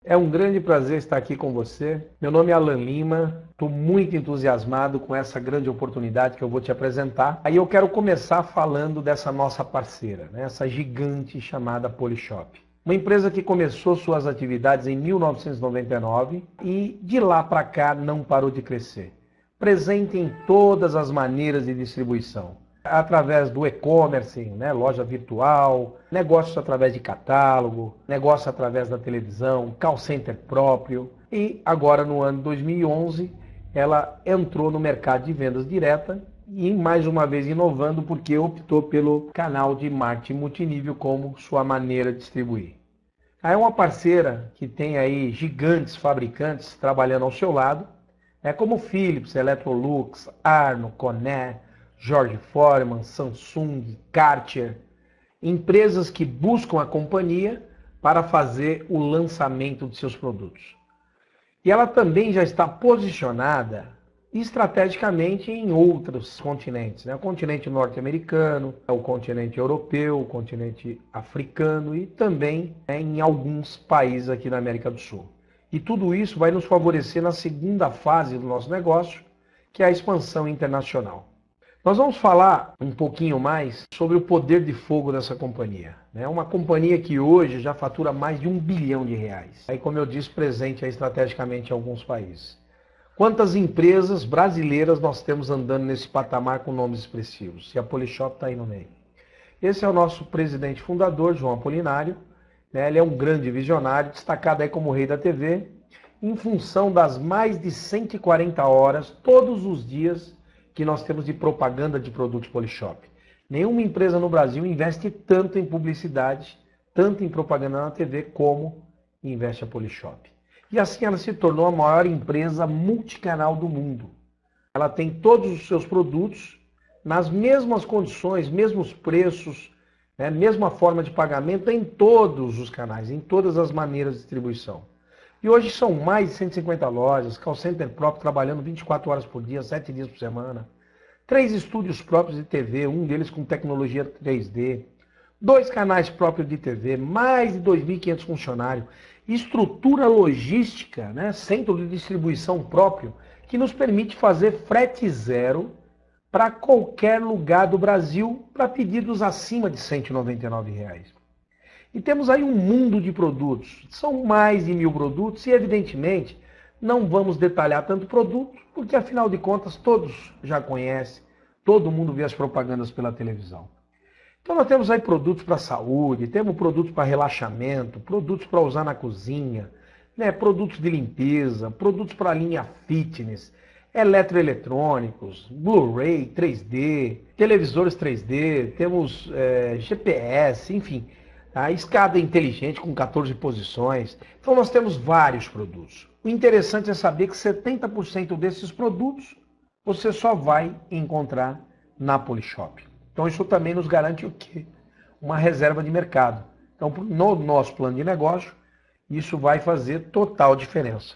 É um grande prazer estar aqui com você. Meu nome é Alan Lima, estou muito entusiasmado com essa grande oportunidade que eu vou te apresentar. Aí eu quero começar falando dessa nossa parceira, né? Essa gigante chamada Polishop. Uma empresa que começou suas atividades em 1999 e de lá para cá não parou de crescer. Presente em todas as maneiras de distribuição. Através do e-commerce, né, loja virtual, negócios através de catálogo, negócio através da televisão, call center próprio. E agora no ano 2011 ela entrou no mercado de vendas direta e mais uma vez inovando porque optou pelo canal de marketing multinível como sua maneira de distribuir. É uma parceira que tem aí gigantes fabricantes trabalhando ao seu lado, como Philips, Electrolux, Arno, Coné, George Foreman, Samsung, Karcher, empresas que buscam a companhia para fazer o lançamento de seus produtos. E ela também já está posicionada estrategicamente em outros continentes, né? O continente norte-americano, o continente europeu, o continente africano e também em alguns países aqui na América do Sul. E tudo isso vai nos favorecer na segunda fase do nosso negócio, que é a expansão internacional. Nós vamos falar um pouquinho mais sobre o poder de fogo dessa companhia. É uma companhia que hoje já fatura mais de R$ 1 bilhão. Aí, como eu disse, presente estrategicamente em alguns países. Quantas empresas brasileiras nós temos andando nesse patamar com nomes expressivos? E a Polishop está aí no meio. Esse é o nosso presidente fundador, João Apolinário. Ele é um grande visionário, destacado aí como rei da TV, em função das mais de 140 horas, todos os dias, que nós temos de propaganda de produtos Polishop. Nenhuma empresa no Brasil investe tanto em publicidade, tanto em propaganda na TV, como investe a Polishop. E assim ela se tornou a maior empresa multicanal do mundo. Ela tem todos os seus produtos nas mesmas condições, mesmos preços, mesma forma de pagamento em todos os canais, em todas as maneiras de distribuição. E hoje são mais de 150 lojas, call center próprio trabalhando 24 horas por dia, 7 dias por semana. 3 estúdios próprios de TV, um deles com tecnologia 3D. 2 canais próprios de TV, mais de 2.500 funcionários. Estrutura logística, centro de distribuição próprio, que nos permite fazer frete zero para qualquer lugar do Brasil para pedidos acima de R$ 199. E temos aí um mundo de produtos. São mais de 1.000 produtos e, evidentemente, não vamos detalhar tanto produto, porque, afinal de contas, todos já conhecem, todo mundo vê as propagandas pela televisão. Então, nós temos aí produtos para saúde, temos produtos para relaxamento, produtos para usar na cozinha, produtos de limpeza, produtos para a linha fitness, eletroeletrônicos, Blu-ray 3D, televisores 3D, temos GPS, enfim... A escada inteligente com 14 posições. Então nós temos vários produtos. O interessante é saber que 70% desses produtos você só vai encontrar na Polishop. Então isso também nos garante o quê? Uma reserva de mercado. Então no nosso plano de negócio, isso vai fazer total diferença.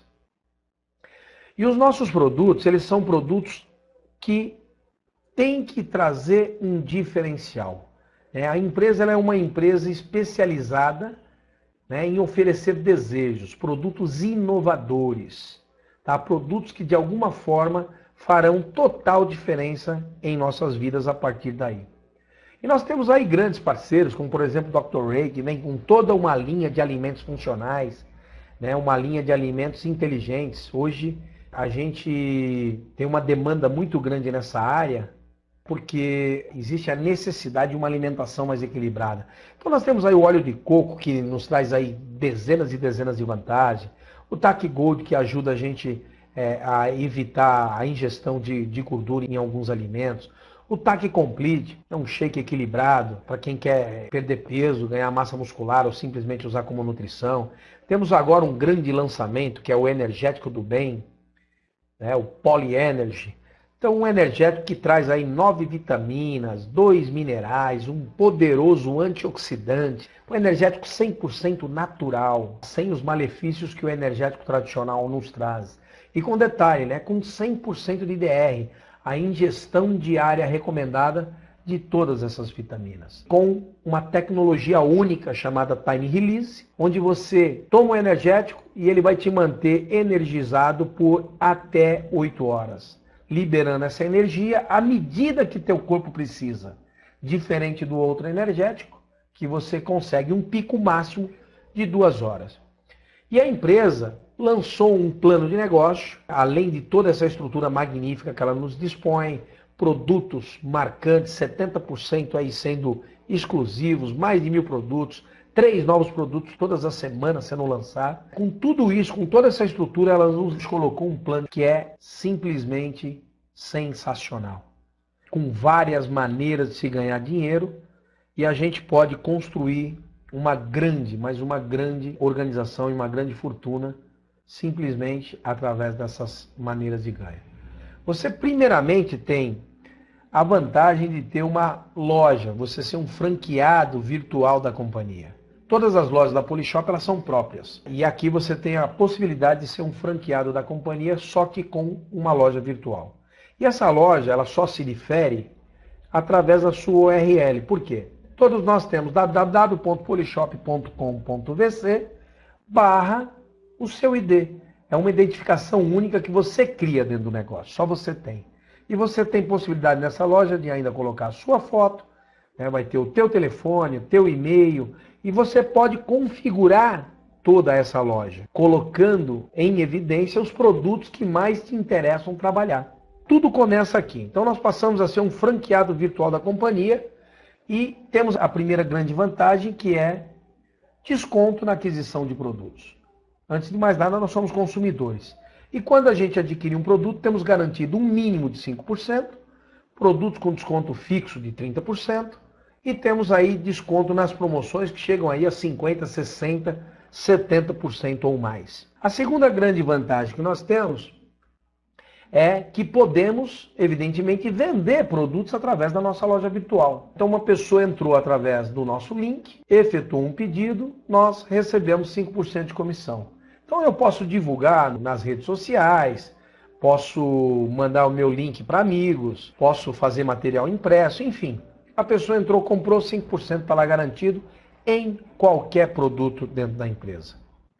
E os nossos produtos, eles são produtos que têm que trazer um diferencial. A empresa ela é uma empresa especializada em oferecer desejos, produtos inovadores, produtos que de alguma forma farão total diferença em nossas vidas a partir daí. E nós temos aí grandes parceiros, como por exemplo o Dr. Ray, que vem com toda uma linha de alimentos funcionais, uma linha de alimentos inteligentes. Hoje a gente tem uma demanda muito grande nessa área, porque existe a necessidade de uma alimentação mais equilibrada. Então nós temos aí o óleo de coco, que nos traz aí dezenas e dezenas de vantagens. O TAC Gold, que ajuda a gente a evitar a ingestão de gordura em alguns alimentos. O TAC Complete é um shake equilibrado para quem quer perder peso, ganhar massa muscular ou simplesmente usar como nutrição. Temos agora um grande lançamento, que é o Energético do Bem, o Poly Energy. Então, um energético que traz aí 9 vitaminas, 2 minerais, um poderoso antioxidante. Um energético 100% natural, sem os malefícios que o energético tradicional nos traz. E com detalhe, com 100% de DR, a ingestão diária recomendada de todas essas vitaminas, com uma tecnologia única chamada Time Release, onde você toma um energético e ele vai te manter energizado por até 8 horas, liberando essa energia à medida que teu corpo precisa, diferente do outro energético, que você consegue um pico máximo de 2 horas. E a empresa lançou um plano de negócio, além de toda essa estrutura magnífica que ela nos dispõe, produtos marcantes, 70% aí sendo exclusivos, mais de 1.000 produtos, 3 novos produtos todas as semanas sendo lançados. Com tudo isso, com toda essa estrutura, ela nos colocou um plano que é simplesmente sensacional, com várias maneiras de se ganhar dinheiro, e a gente pode construir uma grande, mas uma grande organização e uma grande fortuna simplesmente através dessas maneiras de ganho. Você primeiramente tem a vantagem de ter uma loja, você ser um franqueado virtual da companhia. Todas as lojas da Polishop elas são próprias. E aqui você tem a possibilidade de ser um franqueado da companhia, só que com uma loja virtual. E essa loja ela só se difere através da sua URL. Por quê? Todos nós temos www.polishop.com.vc / o seu ID. É uma identificação única que você cria dentro do negócio, só você tem. E você tem possibilidade nessa loja de ainda colocar a sua foto, né? Vai ter o teu telefone, o teu e-mail, e você pode configurar toda essa loja, colocando em evidência os produtos que mais te interessam trabalhar. Tudo começa aqui. Então nós passamos a ser um franqueado virtual da companhia e temos a primeira grande vantagem, que é desconto na aquisição de produtos. Antes de mais nada, nós somos consumidores. E quando a gente adquirir um produto, temos garantido um mínimo de 5%, produtos com desconto fixo de 30%, e temos aí desconto nas promoções que chegam aí a 50%, 60%, 70% ou mais. A segunda grande vantagem que nós temos é que podemos, evidentemente, vender produtos através da nossa loja virtual. Então, uma pessoa entrou através do nosso link, efetuou um pedido, nós recebemos 5% de comissão. Então, eu posso divulgar nas redes sociais, posso mandar o meu link para amigos, posso fazer material impresso, enfim. A pessoa entrou, comprou, 5% está lá garantido em qualquer produto dentro da empresa.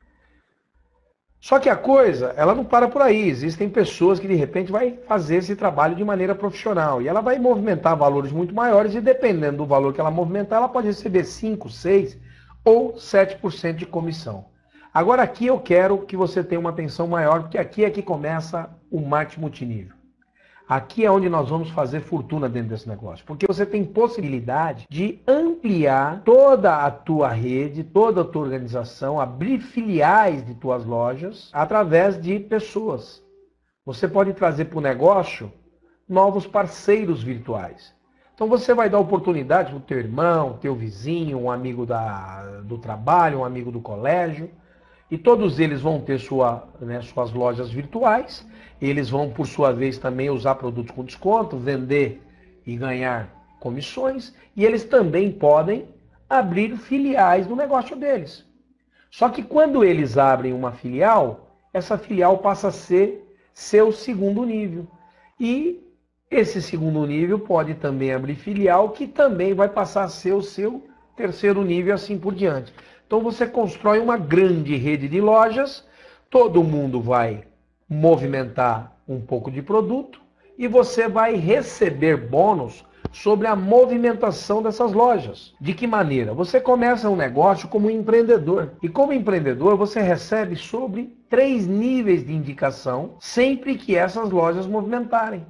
Só que a coisa, ela não para por aí. Existem pessoas que de repente vai fazer esse trabalho de maneira profissional. E ela vai movimentar valores muito maiores e dependendo do valor que ela movimentar, ela pode receber 5%, 6% ou 7% de comissão. Agora aqui eu quero que você tenha uma atenção maior, porque aqui é que começa o marketing multinível. Aqui é onde nós vamos fazer fortuna dentro desse negócio, porque você tem possibilidade de ampliar toda a tua rede, toda a tua organização, abrir filiais de tuas lojas através de pessoas. Você pode trazer para o negócio novos parceiros virtuais. Então você vai dar oportunidade para o teu irmão, teu vizinho, um amigo do trabalho, um amigo do colégio, e todos eles vão ter suas lojas virtuais. Eles vão, por sua vez, também usar produtos com desconto, vender e ganhar comissões. E eles também podem abrir filiais no negócio deles. Só que quando eles abrem uma filial, essa filial passa a ser seu segundo nível. E esse segundo nível pode também abrir filial, que também vai passar a ser o seu terceiro nível, assim por diante. Então você constrói uma grande rede de lojas, todo mundo vai movimentar um pouco de produto e você vai receber bônus sobre a movimentação dessas lojas. De que maneira? Você começa um negócio como um empreendedor. E como empreendedor você recebe sobre 3 níveis de indicação sempre que essas lojas movimentarem.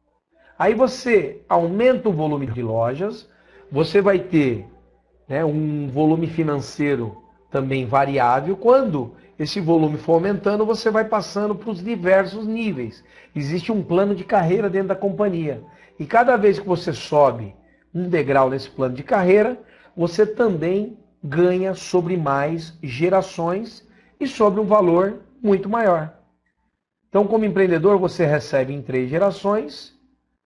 Aí você aumenta o volume de lojas, você vai ter um volume financeiro também variável. Quando esse volume for aumentando, você vai passando para os diversos níveis. Existe um plano de carreira dentro da companhia. E cada vez que você sobe um degrau nesse plano de carreira, você também ganha sobre mais gerações e sobre um valor muito maior. Então, como empreendedor, você recebe em 3 gerações,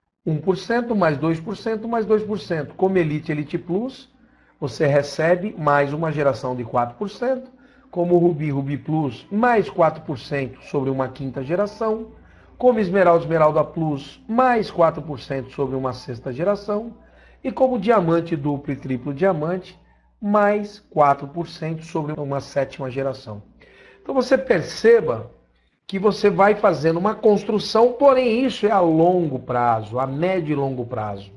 1%, mais 2%, mais 2%. Como Elite, Elite Plus, você recebe mais uma geração de 4%, como Rubi, Rubi Plus, mais 4% sobre uma 5ª geração, como Esmeralda, Esmeralda Plus, mais 4% sobre uma 6ª geração, E como diamante, duplo e triplo diamante, mais 4% sobre uma sétima geração. Então você perceba que você vai fazendo uma construção, porém isso é a longo prazo, a médio e longo prazo.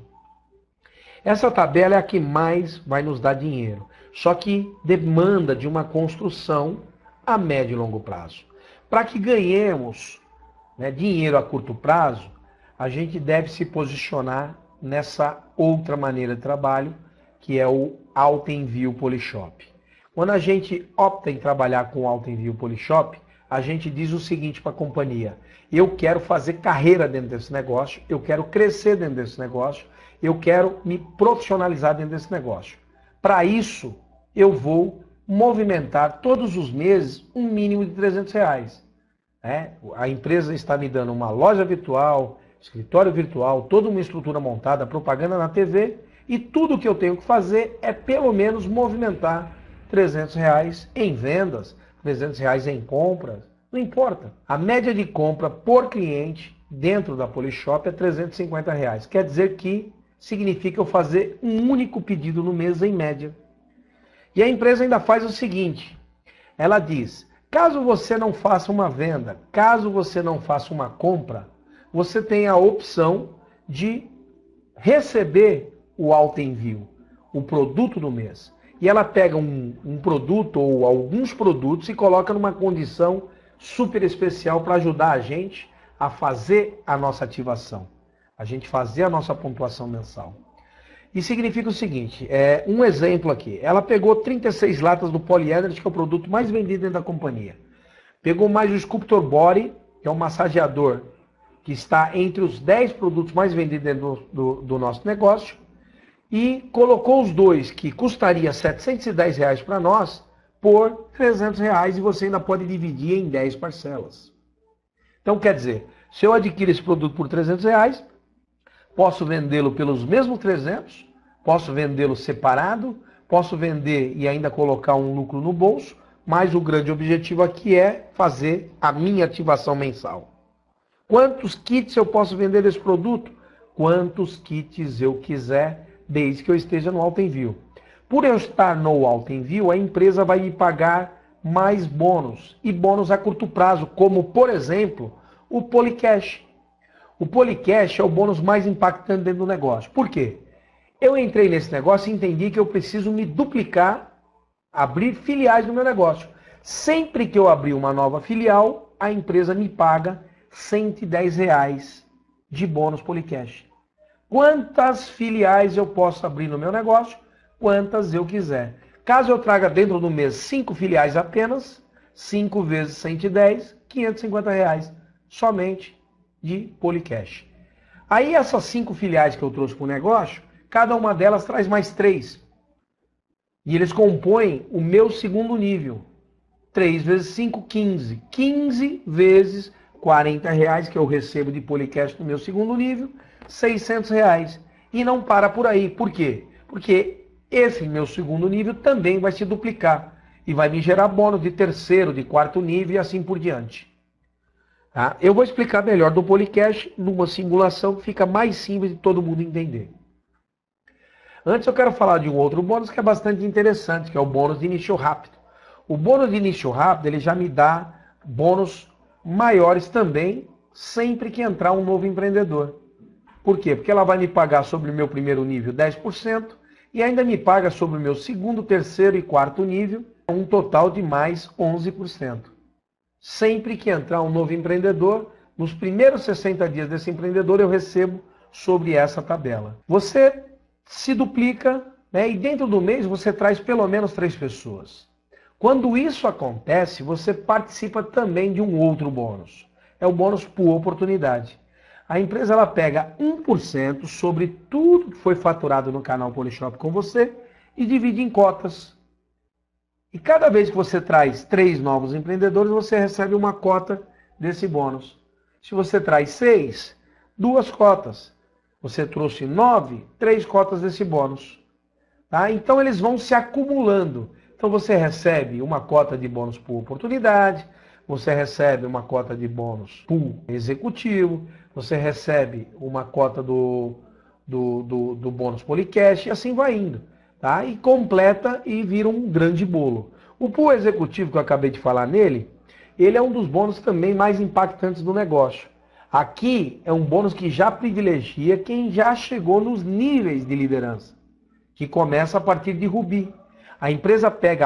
Essa tabela é a que mais vai nos dar dinheiro, só que demanda de uma construção a médio e longo prazo. Para que ganhemos, né, dinheiro a curto prazo, a gente deve se posicionar nessa outra maneira de trabalho, que é o alto envio Polishop. Quando a gente opta em trabalhar com alto envio Polishop, a gente diz o seguinte para a companhia: eu quero fazer carreira dentro desse negócio, eu quero crescer dentro desse negócio, eu quero me profissionalizar dentro desse negócio. Para isso, eu vou movimentar todos os meses um mínimo de R$300. A empresa está me dando uma loja virtual, escritório virtual, toda uma estrutura montada, propaganda na TV, e tudo que eu tenho que fazer é pelo menos movimentar R$300 em vendas, R$300 em compras, não importa. A média de compra por cliente dentro da Polishop é R$350. Quer dizer que significa eu fazer um único pedido no mês em média. E a empresa ainda faz o seguinte, ela diz: caso você não faça uma venda, caso você não faça uma compra, você tem a opção de receber o alto envio, o produto do mês. E ela pega um produto ou alguns produtos e coloca numa condição super especial para ajudar a gente a fazer a nossa ativação, a gente fazer a nossa pontuação mensal. E significa o seguinte, um exemplo aqui, ela pegou 36 latas do Polyenergy, que é o produto mais vendido dentro da companhia. Pegou mais o Sculptor Body, que é um massageador que está entre os 10 produtos mais vendidos dentro do nosso negócio, e colocou os dois, que custaria R$710 para nós, por R$300, e você ainda pode dividir em 10 parcelas. Então quer dizer, se eu adquirir esse produto por R$300, posso vendê-lo pelos mesmos 300, posso vendê-lo separado, posso vender e ainda colocar um lucro no bolso, mas o grande objetivo aqui é fazer a minha ativação mensal. Quantos kits eu posso vender desse produto? Quantos kits eu quiser, desde que eu esteja no alto envio. Por eu estar no alto envio, a empresa vai me pagar mais bônus, e bônus a curto prazo, como, por exemplo, o Policash. O Policash é o bônus mais impactante dentro do negócio. Por quê? Eu entrei nesse negócio e entendi que eu preciso me duplicar, abrir filiais no meu negócio. Sempre que eu abrir uma nova filial, a empresa me paga R$110 de bônus Policash. Quantas filiais eu posso abrir no meu negócio? Quantas eu quiser. Caso eu traga dentro do mês 5 filiais apenas, 5 vezes 110, R$550 somente de Policash. Aí essas 5 filiais que eu trouxe para o negócio, cada uma delas traz mais 3. E eles compõem o meu segundo nível. 3 vezes 5, 15. 15 vezes R$40 que eu recebo de Policash no meu segundo nível, R$600. E não para por aí. Por quê? Porque esse meu segundo nível também vai se duplicar. E vai me gerar bônus de terceiro, de quarto nível e assim por diante. Tá? Eu vou explicar melhor do Policash numa simulação que fica mais simples de todo mundo entender. Antes eu quero falar de um outro bônus que é bastante interessante, que é o bônus de início rápido. O bônus de início rápido, ele já me dá bônus maiores também, sempre que entrar um novo empreendedor. Por quê? Porque ela vai me pagar sobre o meu primeiro nível 10% e ainda me paga sobre o meu segundo, terceiro e quarto nível, um total de mais 11%. Sempre que entrar um novo empreendedor, nos primeiros 60 dias desse empreendedor eu recebo sobre essa tabela. Você se duplica, né, e dentro do mês você traz pelo menos 3 pessoas. Quando isso acontece, você participa também de um outro bônus. É o bônus por oportunidade. A empresa ela pega 1% sobre tudo que foi faturado no canal Polishop com você e divide em cotas. E cada vez que você traz 3 novos empreendedores, você recebe uma cota desse bônus. Se você traz 6, 2 cotas. Você trouxe 9, 3 cotas desse bônus. Tá? Então eles vão se acumulando. Então você recebe uma cota de bônus por oportunidade, você recebe uma cota de bônus por executivo, você recebe uma cota do do bônus Polycash, e assim vai indo. Tá? E completa e vira um grande bolo. O pool executivo que eu acabei de falar nele, ele é um dos bônus também mais impactantes do negócio. Aqui é um bônus que já privilegia quem já chegou nos níveis de liderança, que começa a partir de Rubi. A empresa pega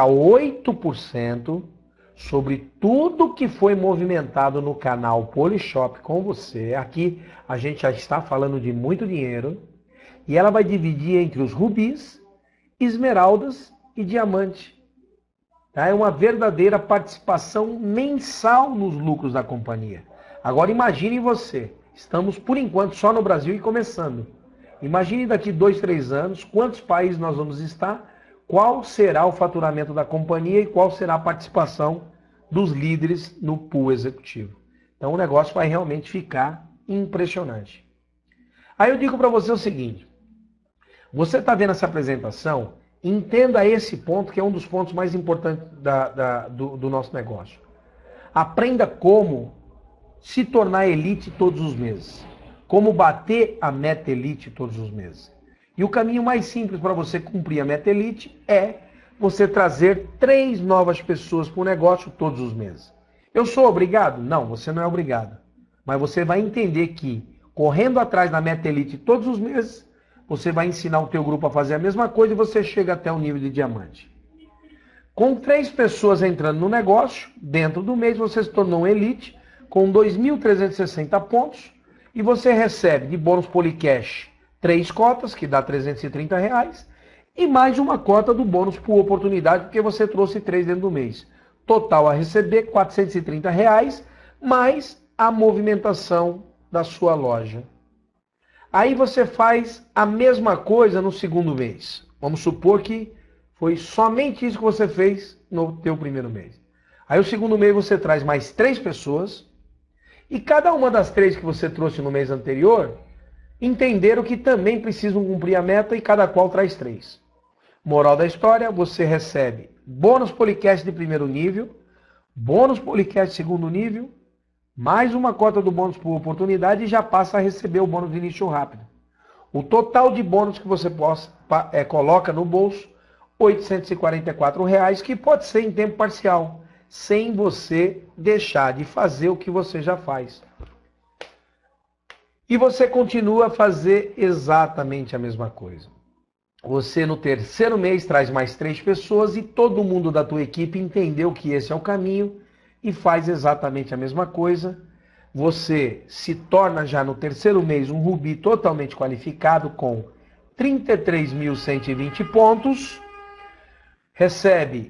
8% sobre tudo que foi movimentado no canal Polishop com você. Aqui a gente já está falando de muito dinheiro. E ela vai dividir entre os rubis, esmeraldas e diamante. Tá? É uma verdadeira participação mensal nos lucros da companhia. Agora imagine você, estamos por enquanto só no Brasil e começando. Imagine daqui 2, 3 anos, quantos países nós vamos estar, qual será o faturamento da companhia e qual será a participação dos líderes no pool executivo. Então o negócio vai realmente ficar impressionante. Aí eu digo para você o seguinte, você está vendo essa apresentação, entenda esse ponto que é um dos pontos mais importantes do nosso negócio. Aprenda como se tornar elite todos os meses. Como bater a meta elite todos os meses. E o caminho mais simples para você cumprir a meta elite é você trazer 3 novas pessoas para o negócio todos os meses. Eu sou obrigado? Não, você não é obrigado. Mas você vai entender que, correndo atrás da meta elite todos os meses, você vai ensinar o teu grupo a fazer a mesma coisa e você chega até o nível de diamante. Com 3 pessoas entrando no negócio, dentro do mês você se tornou um elite com 2.360 pontos e você recebe de bônus Polycash 3 cotas, que dá R$330, e mais uma cota do bônus por oportunidade, porque você trouxe 3 dentro do mês. Total a receber R$430, mais a movimentação da sua loja. Aí você faz a mesma coisa no segundo mês. Vamos supor que foi somente isso que você fez no teu primeiro mês. Aí o segundo mês você traz mais 3 pessoas, e cada uma das 3 que você trouxe no mês anterior, entenderam que também precisam cumprir a meta e cada qual traz 3. Moral da história, você recebe bônus Polycash de primeiro nível, bônus Polycash de segundo nível, mais uma cota do bônus por oportunidade e já passa a receber o bônus de início rápido. O total de bônus que você coloca no bolso, R$844, que pode ser em tempo parcial, sem você deixar de fazer o que você já faz. E você continua a fazer exatamente a mesma coisa. Você no terceiro mês traz mais 3 pessoas e todo mundo da tua equipe entendeu que esse é o caminho e faz exatamente a mesma coisa. Você se torna já no terceiro mês um Rubi totalmente qualificado com 33.120 pontos, recebe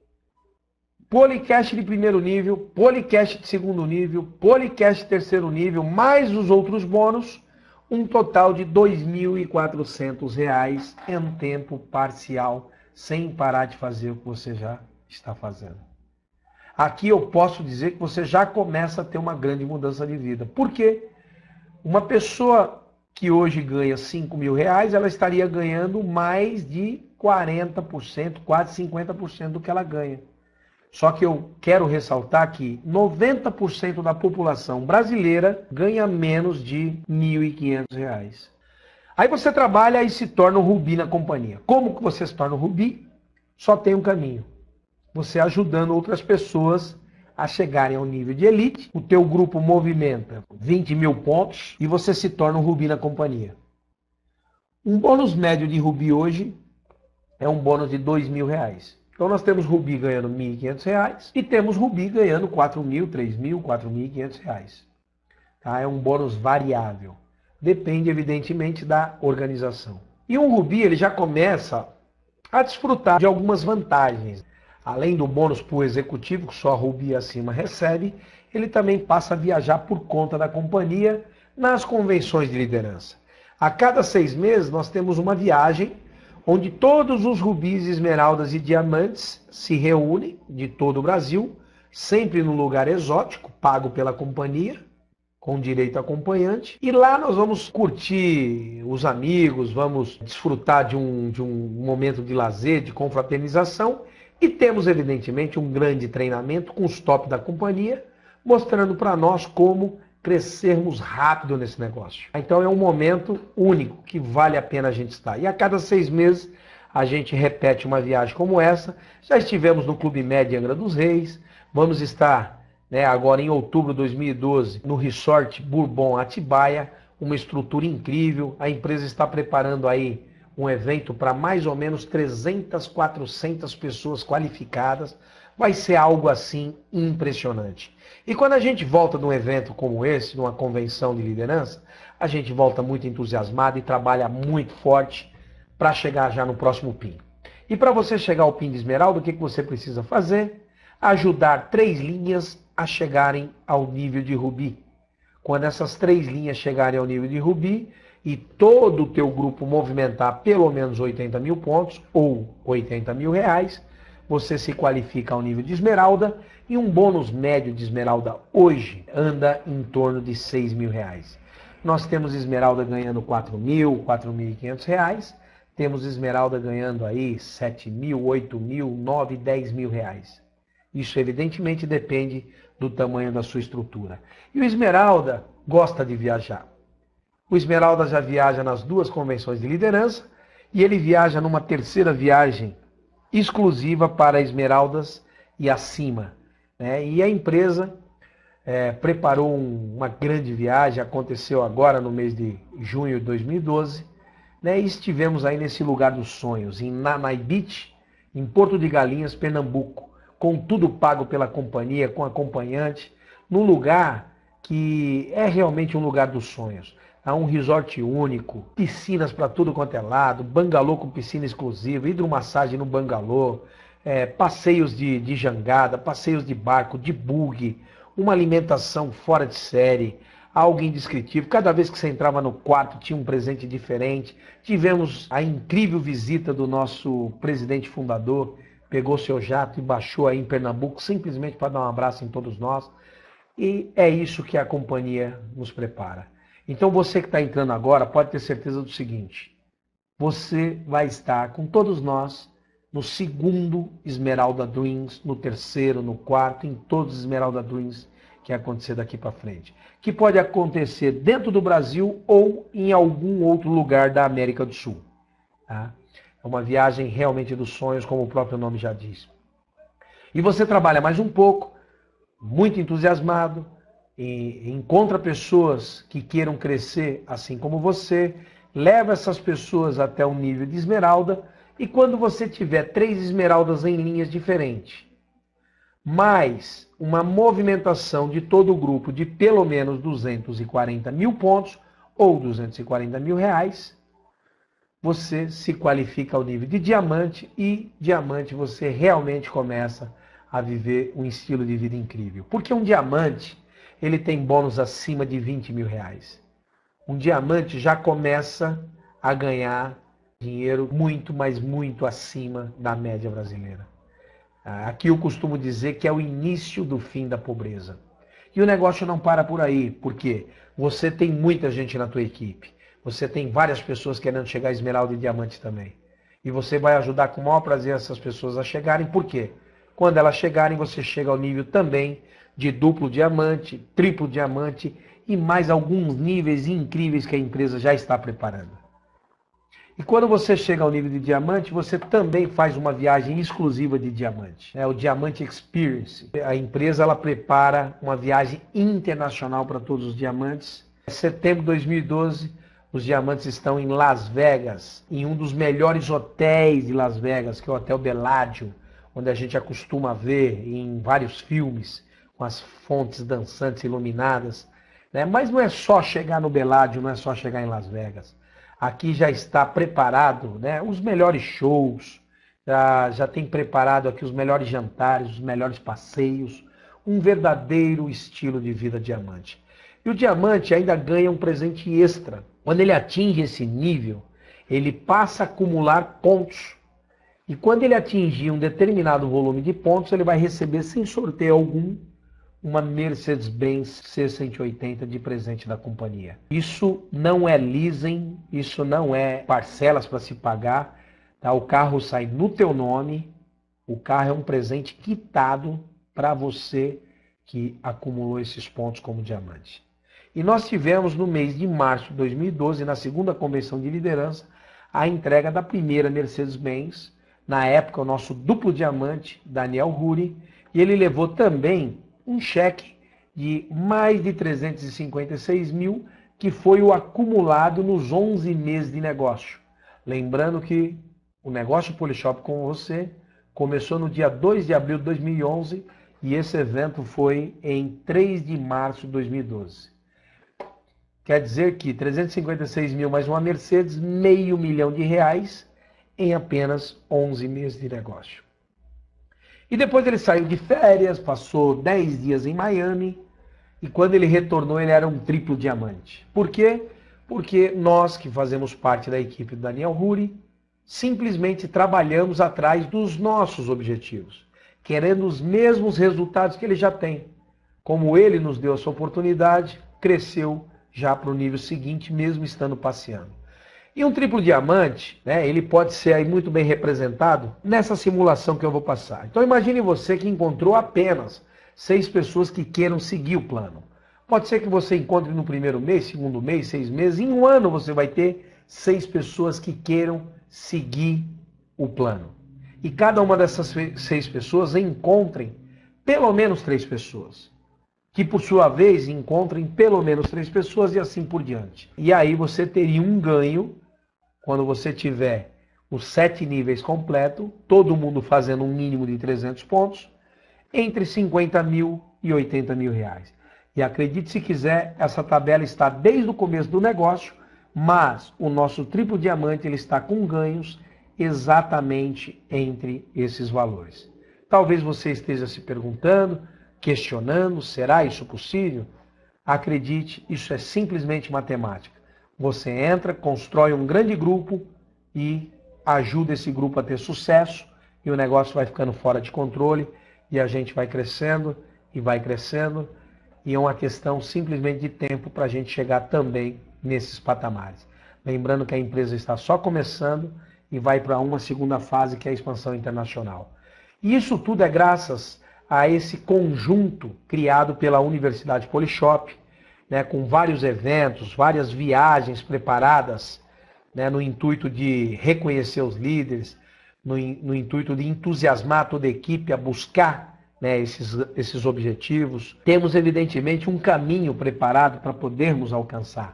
Polycash de primeiro nível, Polycash de segundo nível, Polycash de terceiro nível, mais os outros bônus, um total de R$2.400 em tempo parcial, sem parar de fazer o que você já está fazendo. Aqui eu posso dizer que você já começa a ter uma grande mudança de vida. Por quê? Uma pessoa que hoje ganha R$5.000, ela estaria ganhando mais de 40%, quase 50% do que ela ganha. Só que eu quero ressaltar que 90% da população brasileira ganha menos de R$1.500. Aí você trabalha e se torna um Rubi na companhia. Como que você se torna um Rubi? Só tem um caminho. Você ajudando outras pessoas a chegarem ao nível de elite. O teu grupo movimenta 20.000 pontos e você se torna um Rubi na companhia. Um bônus médio de Rubi hoje é um bônus de R$2.000. Então nós temos Rubi ganhando R$1.500 e temos Rubi ganhando R$4.000, R$3.000, R$4.500. Tá? É um bônus variável. Depende, evidentemente, da organização. E um Rubi ele já começa a desfrutar de algumas vantagens. Além do bônus por executivo, que só a Rubi acima recebe, ele também passa a viajar por conta da companhia nas convenções de liderança. A cada 6 meses nós temos uma viagem onde todos os rubis, esmeraldas e diamantes se reúnem de todo o Brasil, sempre num lugar exótico, pago pela companhia, com direito a acompanhante. E lá nós vamos curtir os amigos, vamos desfrutar de um momento de lazer, de confraternização. E temos, evidentemente, um grande treinamento com os top da companhia, mostrando para nós como crescermos rápido nesse negócio. Então é um momento único que vale a pena a gente estar. E a cada 6 meses a gente repete uma viagem como essa. Já estivemos no Clube Med Angra dos Reis, vamos estar, né, agora em outubro de 2012 no Resort Bourbon Atibaia, uma estrutura incrível. A empresa está preparando aí um evento para mais ou menos 300, 400 pessoas qualificadas. Vai ser algo assim impressionante. E quando a gente volta de um evento como esse, de uma convenção de liderança, a gente volta muito entusiasmado e trabalha muito forte para chegar já no próximo PIN. E para você chegar ao PIN de Esmeralda, o que você precisa fazer? Ajudar 3 linhas a chegarem ao nível de Rubi. Quando essas 3 linhas chegarem ao nível de Rubi e todo o teu grupo movimentar pelo menos 80 mil pontos ou 80 mil reais, você se qualifica ao nível de Esmeralda e um bônus médio de Esmeralda hoje anda em torno de 6 mil reais. Nós temos Esmeralda ganhando 4 mil, 4.500 reais, temos Esmeralda ganhando aí 7 mil, 8 mil, 9, 10 mil reais. Isso evidentemente depende do tamanho da sua estrutura. E o Esmeralda gosta de viajar. O Esmeralda já viaja nas 2 convenções de liderança e ele viaja numa terceira viagem exclusiva para Esmeraldas e acima, né? E a empresa preparou uma grande viagem, aconteceu agora no mês de junho de 2012, né? E estivemos aí nesse lugar dos sonhos, em Nanai Beach, em Porto de Galinhas, Pernambuco, com tudo pago pela companhia, com acompanhante, num lugar que é realmente um lugar dos sonhos. Há um resort único, piscinas para tudo quanto é lado, bangalô com piscina exclusiva, hidromassagem no bangalô, passeios de jangada, passeios de barco, de buggy, uma alimentação fora de série, algo indescritível. Cada vez que você entrava no quarto tinha um presente diferente. Tivemos a incrível visita do nosso presidente fundador, pegou seu jato e baixou aí em Pernambuco, simplesmente para dar um abraço em todos nós. E é isso que a companhia nos prepara. Então você que está entrando agora pode ter certeza do seguinte: você vai estar com todos nós no segundo Esmeralda Dreams, no terceiro, no quarto, em todos os Esmeralda Dreams que acontecer daqui para frente. Que pode acontecer dentro do Brasil ou em algum outro lugar da América do Sul. Tá? É uma viagem realmente dos sonhos, como o próprio nome já diz. E você trabalha mais um pouco, muito entusiasmado, e encontra pessoas que queiram crescer assim como você, leva essas pessoas até o nível de Esmeralda, e quando você tiver 3 Esmeraldas em linhas diferentes, mais uma movimentação de todo o grupo de pelo menos 240 mil pontos, ou 240 mil reais, você se qualifica ao nível de diamante, e diamante você realmente começa a viver um estilo de vida incrível. Porque um diamante, ele tem bônus acima de 20 mil reais. Um diamante já começa a ganhar dinheiro muito, mas muito acima da média brasileira. Aqui eu costumo dizer que é o início do fim da pobreza. E o negócio não para por aí, porque você tem muita gente na tua equipe. Você tem várias pessoas querendo chegar a esmeralda e diamante também. E você vai ajudar com o maior prazer essas pessoas a chegarem. Por quê? Quando elas chegarem, você chega ao nível também de duplo diamante, triplo diamante e mais alguns níveis incríveis que a empresa já está preparando. E quando você chega ao nível de diamante, você também faz uma viagem exclusiva de diamante. É o Diamante Experience. A empresa ela prepara uma viagem internacional para todos os diamantes. Em setembro de 2012, os diamantes estão em Las Vegas, em um dos melhores hotéis de Las Vegas, que é o Hotel Bellagio, onde a gente acostuma ver em vários filmes, com as fontes dançantes iluminadas. Né? Mas não é só chegar no Bellagio, não é só chegar em Las Vegas. Aqui já está preparado, né, os melhores shows, já tem preparado aqui os melhores jantares, os melhores passeios, um verdadeiro estilo de vida diamante. E o diamante ainda ganha um presente extra. Quando ele atinge esse nível, ele passa a acumular pontos. E quando ele atingir um determinado volume de pontos, ele vai receber, sem sorteio algum, uma Mercedes-Benz C180 de presente da companhia. Isso não é leasing, isso não é parcelas para se pagar. Tá? O carro sai no teu nome, o carro é um presente quitado para você que acumulou esses pontos como diamante. E nós tivemos no mês de março de 2012, na segunda convenção de liderança, a entrega da primeira Mercedes-Benz, na época o nosso duplo diamante, Daniel Ruri, e ele levou também um cheque de mais de 356 mil, que foi o acumulado nos 11 meses de negócio. Lembrando que o negócio Polishop com você começou no dia 2 de abril de 2011 e esse evento foi em 3 de março de 2012. Quer dizer que 356 mil mais uma Mercedes, R$500 mil em apenas 11 meses de negócio. E depois ele saiu de férias, passou 10 dias em Miami, e quando ele retornou ele era um triplo diamante. Por quê? Porque nós que fazemos parte da equipe do Daniel Ruri, simplesmente trabalhamos atrás dos nossos objetivos, querendo os mesmos resultados que ele já tem. Como ele nos deu essa oportunidade, cresceu já para o nível seguinte, mesmo estando passeando. E um triplo diamante, né, ele pode ser aí muito bem representado nessa simulação que eu vou passar. Então imagine você que encontrou apenas 6 pessoas que queiram seguir o plano. Pode ser que você encontre no primeiro mês, segundo mês, 6 meses, em um ano você vai ter 6 pessoas que queiram seguir o plano. E cada uma dessas 6 pessoas encontrem pelo menos 3 pessoas. Que por sua vez encontrem pelo menos 3 pessoas e assim por diante. E aí você teria um ganho quando você tiver os 7 níveis completos, todo mundo fazendo um mínimo de 300 pontos, entre 50 mil e 80 mil reais. E acredite se quiser, essa tabela está desde o começo do negócio, mas o nosso triplo diamante ele está com ganhos exatamente entre esses valores. Talvez você esteja se perguntando, questionando, será isso possível? Acredite, isso é simplesmente matemática. Você entra, constrói um grande grupo e ajuda esse grupo a ter sucesso e o negócio vai ficando fora de controle e a gente vai crescendo e vai crescendo e é uma questão simplesmente de tempo para a gente chegar também nesses patamares. Lembrando que a empresa está só começando e vai para uma segunda fase que é a expansão internacional. E isso tudo é graças a esse conjunto criado pela Universidade Polishop, né, com vários eventos, várias viagens preparadas, né, no intuito de reconhecer os líderes, no intuito de entusiasmar toda a equipe a buscar, né, esses objetivos. Temos, evidentemente, um caminho preparado para podermos alcançar.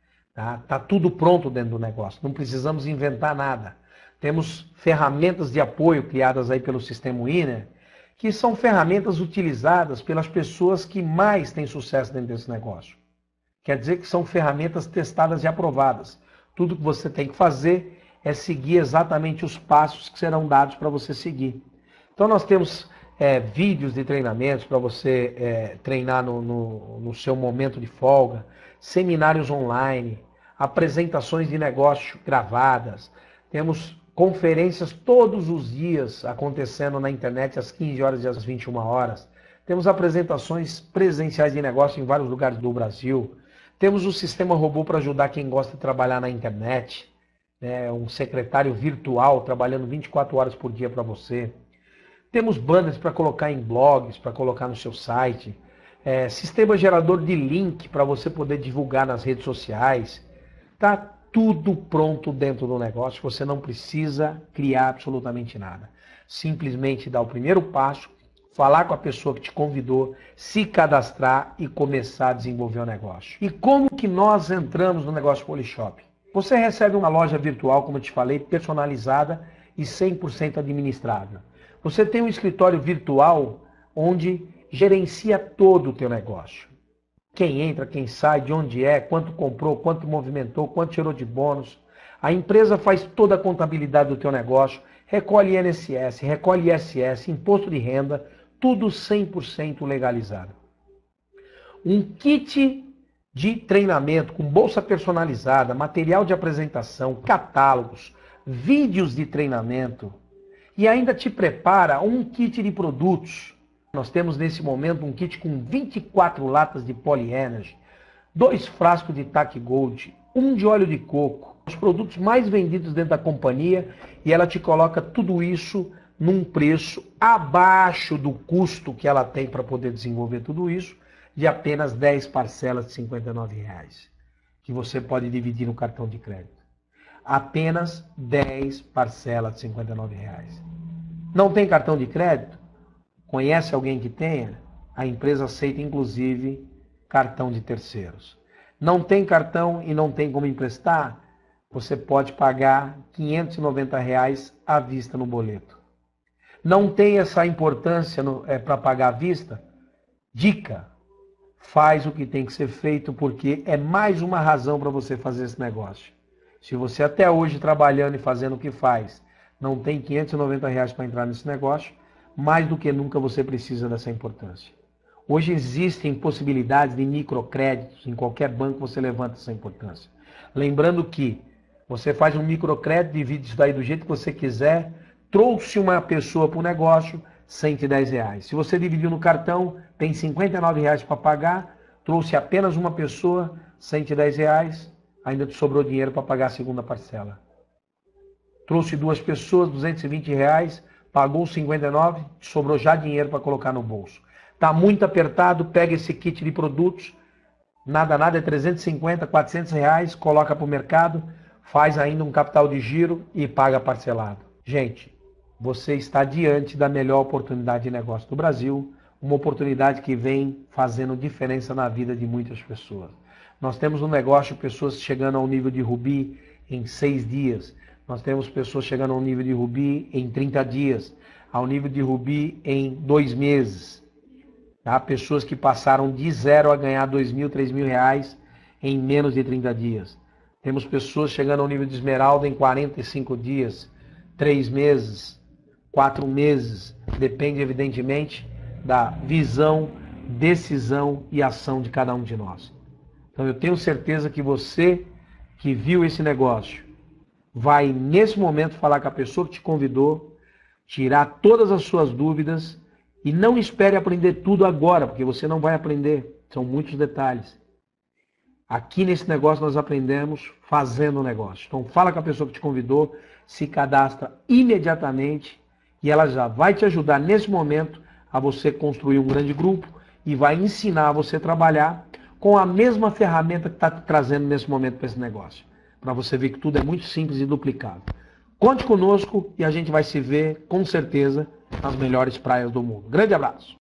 Tá tudo pronto dentro do negócio, não precisamos inventar nada. Temos ferramentas de apoio criadas aí pelo Sistema Winner, que são ferramentas utilizadas pelas pessoas que mais têm sucesso dentro desse negócio. Quer dizer que são ferramentas testadas e aprovadas. Tudo que você tem que fazer é seguir exatamente os passos que serão dados para você seguir. Então nós temos vídeos de treinamentos para você treinar no seu momento de folga, seminários online, apresentações de negócio gravadas, temos conferências todos os dias acontecendo na internet às 15 horas e às 21 horas. Temos apresentações presenciais de negócio em vários lugares do Brasil. Temos o sistema robô para ajudar quem gosta de trabalhar na internet. Né? Um secretário virtual trabalhando 24 horas por dia para você. Temos banners para colocar em blogs, para colocar no seu site. Sistema gerador de link para você poder divulgar nas redes sociais. Tá tudo pronto dentro do negócio, você não precisa criar absolutamente nada. Simplesmente dar o primeiro passo, falar com a pessoa que te convidou, se cadastrar e começar a desenvolver o negócio. E como que nós entramos no negócio Polishop? Você recebe uma loja virtual, como eu te falei, personalizada e 100% administrável. Você tem um escritório virtual onde gerencia todo o teu negócio. Quem entra, quem sai, de onde é, quanto comprou, quanto movimentou, quanto tirou de bônus. A empresa faz toda a contabilidade do teu negócio, recolhe INSS, recolhe ISS, imposto de renda, tudo 100% legalizado. Um kit de treinamento com bolsa personalizada, material de apresentação, catálogos, vídeos de treinamento e ainda te prepara um kit de produtos. Nós temos nesse momento um kit com 24 latas de Poly Energy, 2 frascos de TAC Gold, 1 de óleo de coco, os produtos mais vendidos dentro da companhia e ela te coloca tudo isso num preço abaixo do custo que ela tem para poder desenvolver tudo isso de apenas 10 parcelas de R$ 59,00, que você pode dividir no cartão de crédito. Apenas 10 parcelas de R$ 59,00. Não tem cartão de crédito? Conhece alguém que tenha? A empresa aceita inclusive cartão de terceiros. Não tem cartão e não tem como emprestar? Você pode pagar R$ 590,00 à vista no boleto. Não tem essa importância para pagar à vista? Dica: faz o que tem que ser feito, porque é mais uma razão para você fazer esse negócio. Se você até hoje trabalhando e fazendo o que faz, não tem R$ 590,00 para entrar nesse negócio, mais do que nunca você precisa dessa importância. Hoje existem possibilidades de microcréditos, em qualquer banco você levanta essa importância. Lembrando que você faz um microcrédito, divide isso daí do jeito que você quiser, trouxe uma pessoa para o negócio, R$ 110,00. Se você dividiu no cartão, tem R$ 59,00 para pagar, trouxe apenas uma pessoa, R$ 110,00, ainda te sobrou dinheiro para pagar a segunda parcela. Trouxe duas pessoas, R$ 220,00, pagou 59, te sobrou já dinheiro para colocar no bolso. Está muito apertado, pega esse kit de produtos, nada, é 350, R$ 400,00, coloca para o mercado, faz ainda um capital de giro e paga parcelado. Gente, você está diante da melhor oportunidade de negócio do Brasil, uma oportunidade que vem fazendo diferença na vida de muitas pessoas. Nós temos um negócio, pessoas chegando ao nível de Rubi em 6 dias. Nós temos pessoas chegando ao nível de Rubi em 30 dias, ao nível de Rubi em 2 meses. Tá? Pessoas que passaram de zero a ganhar R$ 2.000, R$ 3.000 em menos de 30 dias. Temos pessoas chegando ao nível de Esmeralda em 45 dias, 3 meses, 4 meses. Depende, evidentemente, da visão, decisão e ação de cada um de nós. Então eu tenho certeza que você que viu esse negócio vai, nesse momento, falar com a pessoa que te convidou, tirar todas as suas dúvidas e não espere aprender tudo agora, porque você não vai aprender. São muitos detalhes. Aqui nesse negócio nós aprendemos fazendo o negócio. Então fala com a pessoa que te convidou, se cadastra imediatamente e ela já vai te ajudar nesse momento a você construir um grande grupo e vai ensinar você a trabalhar com a mesma ferramenta que está te trazendo nesse momento para esse negócio. Para você ver que tudo é muito simples e duplicável. Conte conosco e a gente vai se ver, com certeza, nas melhores praias do mundo. Grande abraço!